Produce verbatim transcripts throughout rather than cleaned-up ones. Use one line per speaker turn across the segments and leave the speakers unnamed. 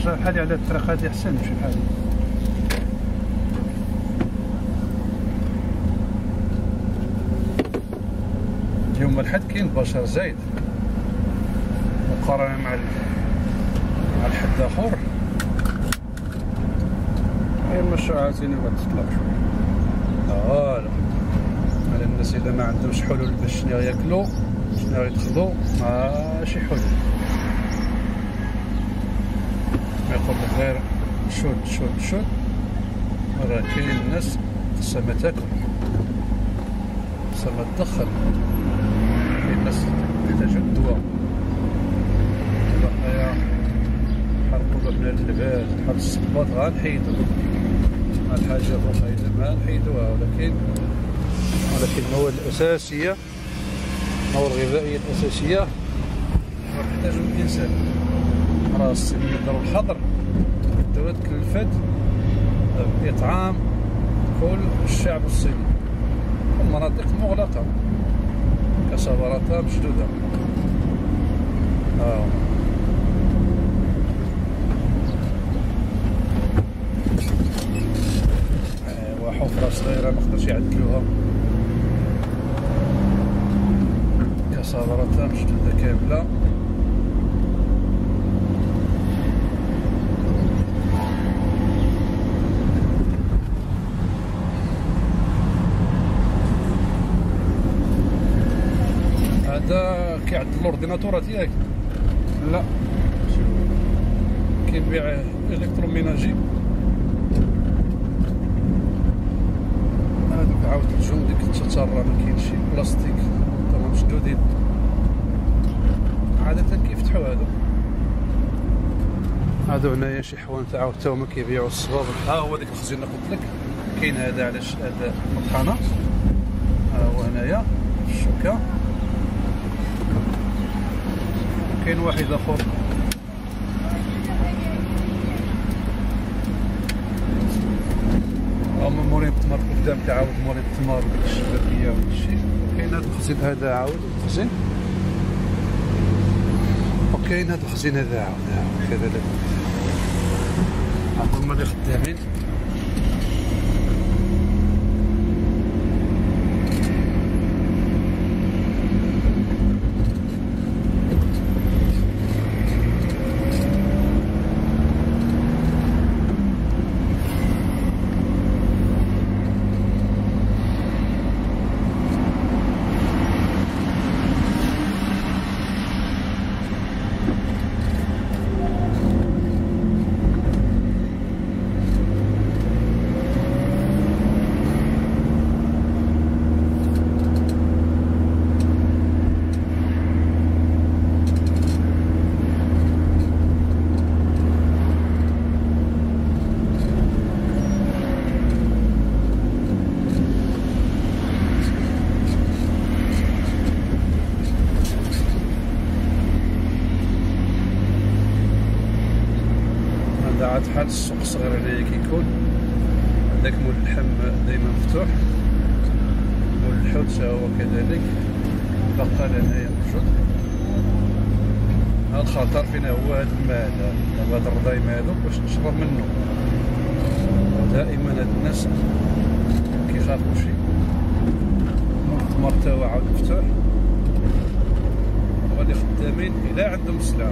نرجع بحالي على الطريق هادي احسن نمشي بحالي. اليوم الحد كاين بشر زايد مقارنة مع مع الحد اخر. هي المشروعات اللي غتطلع شويه فوالا على الناس اذا ما عندهمش حلول باش شنو ياكلوا شنو يدخلوا ماشي حلول. ما يقول لك غير شد شد شد، راه كاين الناس خصها ما تاكل خصها ما تدخل. كاين الناس تحتاج الدواء بقايا بحال نقولو بنا اللباس بحال الصباط غنحيدو مع الحاجة الأخرى إذا ما نحيدوها، ولكن ولكن المواد الأساسية المواد الغذائية الأساسية تحتاجها الإنسان. راه الصينية دارو الحظر بداو تكلفات بإطعام كل الشعب الصيني في المناطق المغلقة كصبراتها مشدودة. آه. حفرة صغيرة مقدرش يعدلوها كصبراتها مشدودة كاملة. هذا كيعدل الاورديناتورات ياك؟ لا كيبيع الكتروميناجي. هادوك عاود الجون ديك التترى ما كاينش شي بلاستيك تما مشدودين عادة كيفتحو هادو. هادو هنايا شي حوانت عاود تا هما كيبيعو الصبابط. ها هو ديك الخزينة قلت لك كاين هذا علاش هذا المطحنة. ها هو هنايا الشوكة. كاين واحد اخر هما مورين التمر قدام كيعاود مورين التمر وديك الشبابية وداكشي. كاين هاد الخزين هذا عاود الخزين، وكاين هاد الخزين هذا عاود كذلك. هادو هما اللي خدامين. عاد بحال السوق الصغير اللي كيكون عندك مول اللحم دايما مفتوح، مول الحوت هو كذلك بقال هنايا موجود. هاد الخطر فينا هو هاد الماء هذا، هاد الرضايم هادوك باش نشرب منه. دائما هاد الناس كيخافوشي. مول التمر تا هو عاود مفتوح، هو اللي خدامين الا عندهم السلعة.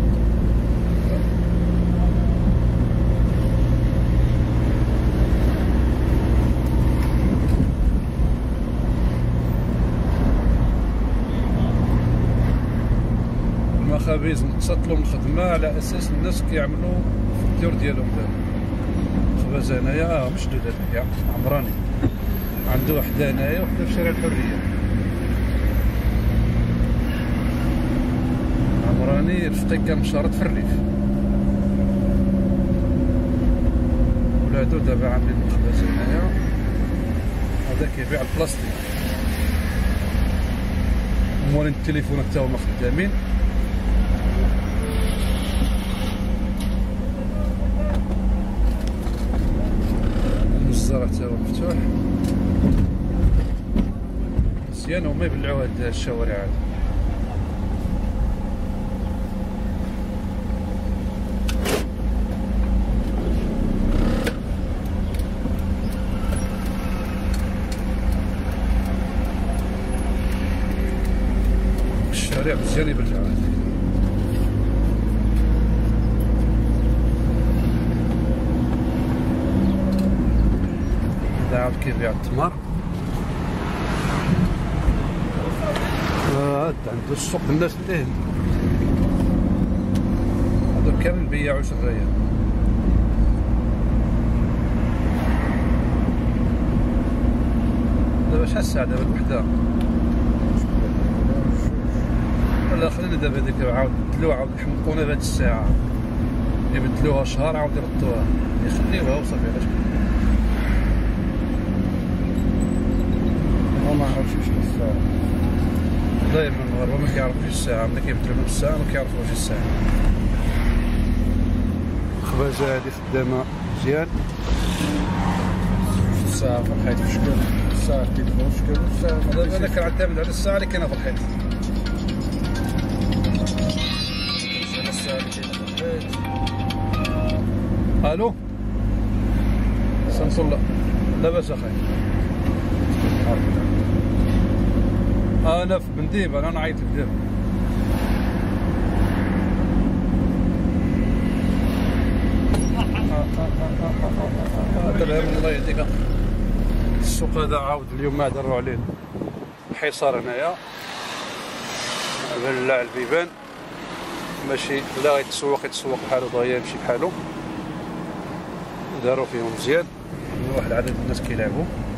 المخابز متسطلوا من الخدمة على اساس الناس كيعملوا في الديور ديالهم. دابا خبز هنايا اه مشدود هذاك عمراني، عنده وحده هنايا وحده في شارع الحرية. عمراني رفقي كان مشارط في الريف، ولادو دابا عاملين الخبز هنايا. هذا كيبيع البلاستيك. مولين التليفونات تا هما خدامين. الزرع تا هو مفتوح مزيان، هما يبلعو هاد الشوارع هادو. مزيان يبرجع هذا. هذا عاود كيبيع التمر. هذا عنده السوق الناس اللي هنا هادو كامل بياعو شرايا. دابا شحال الساعة دابا الوحدة؟ لا خلينا دابا هاديك عاود بدلوها عاود يحمقونا بهاد الساعة، يبدلوها شهر عاود يردوها، يخليوها وصافي. علاش
هو ما عرفتش شنو الساعة.
دايما المغاربة ما كيعرفوش الساعة، ملي كيبدلو لهم الساعة ما كيعرفوش الساعة. الخبازة هادي خدامة مزيان.
الساعة في الحيط في شكل، الساعة كيدخل في شكل، الساعة
دابا أنا كنعتمد على الساعة اللي كاينة في الحيط.
الساعة اللي كاينة في الحيط.
الو سمسون. لا لاباس اخاي. انا في بنديب، انا نعيط لك دابا. دابا من الله يهديك. السوق هذا عاود اليوم ما داروا عليه الحصار هنايا، بلع البيبان ماشي لا يتسوق يتسوق بحالو، بغا يمشي بحالو. داروا فيهم مزيان، واحد العدد الناس كيلعبوا.